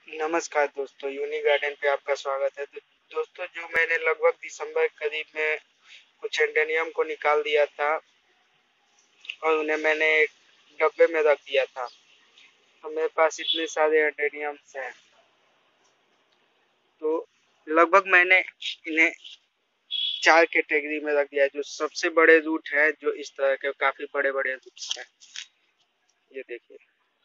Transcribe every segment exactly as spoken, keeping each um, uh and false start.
नमस्कार दोस्तों, uni garden पे आपका स्वागत है। तो दोस्तों, जो मैंने लगभग दिसंबर करीब में कुछ एंडेनियम को निकाल दिया था और उन्हें मैंने एक डब्बे में रख दिया था। तो मेरे पास इतने सारे एंडेनियम्स हैं, तो लगभग मैंने इन्हें चार कैटेगरी में रख दिया है। जो सबसे बड़े रूट है, जो इस तरह के काफी बड़े बड़े रूट्स हैं, ये देखिए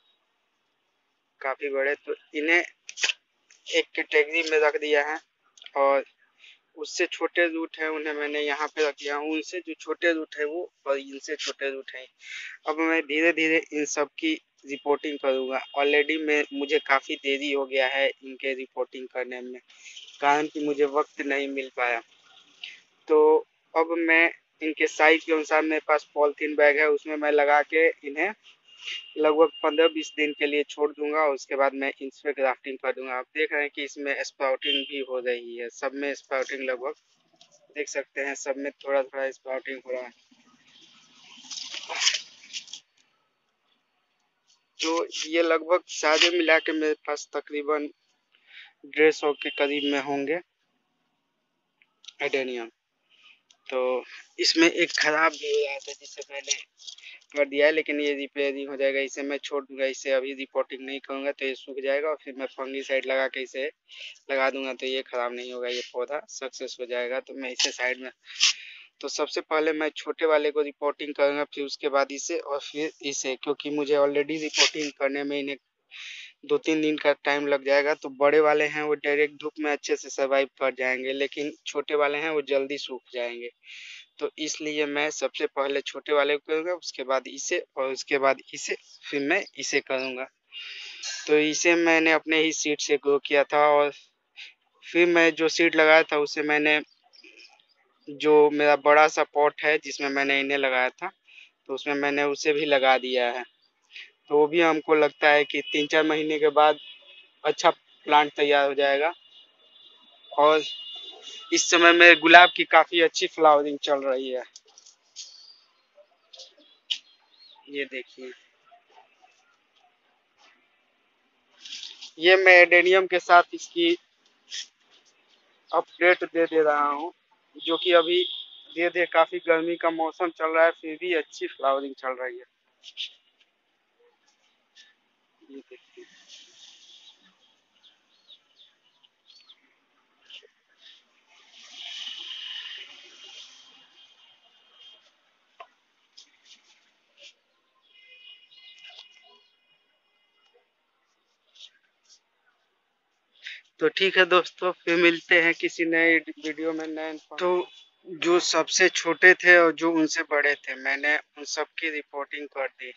काफी बड़े। तो इन्हें एक कैटेगरी में रख दिया है और उससे छोटे रूट है उन्हें मैंने यहाँ पे रख दिया हूँ। उनसे जो छोटे रूट है वो और इनसे छोटे रूट है। अब मैं धीरे धीरे इन सब की रिपोर्टिंग करूँगा। ऑलरेडी मैं मुझे काफ़ी देरी हो गया है इनके रिपोर्टिंग करने में, कारण कि मुझे वक्त नहीं मिल पाया। तो अब मैं इनके साइज के अनुसार मेरे पास पॉलीथीन बैग है, उसमें मैं लगा के इन्हें लगभग पंद्रह बीस दिन के लिए छोड़ दूंगा। उसके बाद मैं इस पे ग्राफ्टिंग कर दूंगा। आप देख रहे हैं कि इसमें स्प्राउटिंग भी हो रही है, सब में स्प्राउटिंग लगभग देख सकते हैं, सब में थोड़ा थोड़ा स्प्राउटिंग हो रहा है। तो ये लगभग सारे मिला के मेरे पास तकरीबन डेढ़ सौ के करीब में होंगे एडेनियम। तो इसमें एक खराब भी हो रहा था जिसे मैंने कर दिया है, लेकिन ये रिपेयरिंग हो जाएगा। इसे मैं छोड़ दूंगा, इसे अभी रिपोर्टिंग नहीं करूंगा तो ये सूख जाएगा और फिर मैं फंगीसाइड लगा के इसे लगा दूंगा, तो ये खराब नहीं होगा, ये पौधा सक्सेस हो जाएगा। तो मैं इसे साइड में, तो सबसे पहले मैं छोटे वाले को रिपोर्टिंग करूंगा, फिर उसके बाद इसे और फिर इसे, क्योंकि मुझे ऑलरेडी रिपोर्टिंग करने में इन्हें दो तीन दिन का टाइम लग जाएगा। तो बड़े वाले हैं वो डायरेक्ट धूप में अच्छे से सर्वाइव कर जाएंगे, लेकिन छोटे वाले हैं वो जल्दी सूख जाएंगे। तो इसलिए मैं सबसे पहले छोटे वाले को करूँगा, उसके बाद इसे और उसके बाद इसे, फिर मैं इसे करूँगा। तो इसे मैंने अपने ही सीड से ग्रो किया था और फिर मैं जो सीड लगाया था उसे मैंने, जो मेरा बड़ा सा पॉट है जिसमें मैंने इन्हें लगाया था, तो उसमें मैंने उसे भी लगा दिया है। तो वो भी हमको लगता है कि तीन चार महीने के बाद अच्छा प्लांट तैयार हो जाएगा। और इस समय मेरे गुलाब की काफ़ी अच्छी फ्लावरिंग चल रही है, ये देखिए। ये मैं एडेनियम के साथ इसकी अपडेट दे दे रहा हूँ, जो कि अभी धीरे धीरे काफ़ी गर्मी का मौसम चल रहा है, फिर भी अच्छी फ्लावरिंग चल रही है, ये देखिए। तो ठीक है दोस्तों, फिर मिलते हैं किसी नए वीडियो में नए। तो जो सबसे छोटे थे और जो उनसे बड़े थे, मैंने उन सब की रिपोर्टिंग कर दी।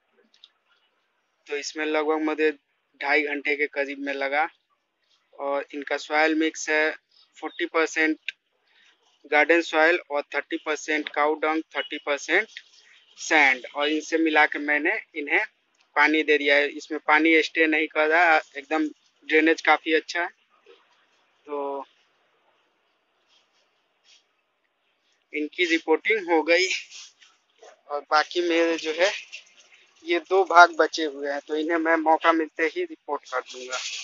तो इसमें लगभग मुझे ढाई घंटे के करीब में लगा। और इनका सॉयल मिक्स है फोर्टी परसेंट गार्डन सॉयल और thirty percent cow dung, thirty percent sand, और इनसे मिला के मैंने इन्हें पानी दे दिया है। इसमें पानी स्टे नहीं कर रहा, एकदम ड्रेनेज काफ़ी अच्छा है। तो इनकी रिपोर्टिंग हो गई और बाकी मेरे जो है ये दो भाग बचे हुए हैं, तो इन्हें मैं मौका मिलते ही रिपोर्ट कर दूंगा।